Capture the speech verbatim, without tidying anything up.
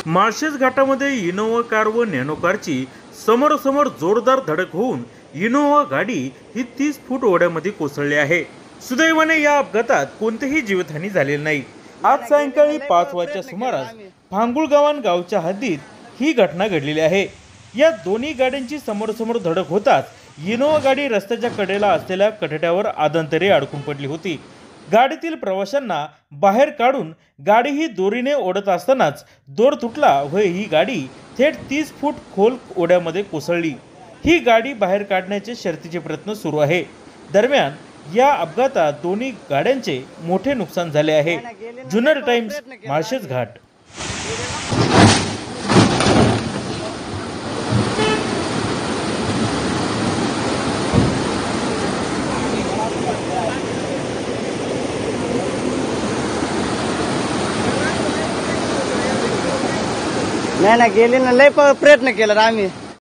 माळशेज घाटामध्ये Innova car व Nano कारची समोरासमोर जोरदार धडक होऊन इनोव्हा गाडी ही तीस फूट ओढ्यामध्ये कोसळली आहे। सुदैवाने या अपघातात कोणतीही जीवितहानी झालेली नाही। आज सायंकाळी पाच वाजच्या सुमारास फांगुळगावन गावच्या हद्दीत ही घटना घडलेली आहे। या दोन्ही गाड्यांची समोरासमोर धडक होताच इनोव्हा गाडी रस्त्याच्या कडेला असलेल्या कठड्यावर आदंतरी अडकून पडली होती। गाडीतील प्रवाशांना बाहेर काढून गाडी ही दोरीने ओढत असतानाच दोर तुटला व ही गाडी थेट तीस फूट खोल ओढ्यामध्ये कोसळली। ही गाडी बाहेर काढण्याचे शर्थीचे प्रयत्न सुरू आहे। दरम्यान या अपघातात दोन्ही गाड्यांचे मोठे नुकसान झाले आहे। जुन्नर टाइम्स, माळशेज घाट। नाही ना गेले ना, लय प्रयत्न केला आम्ही।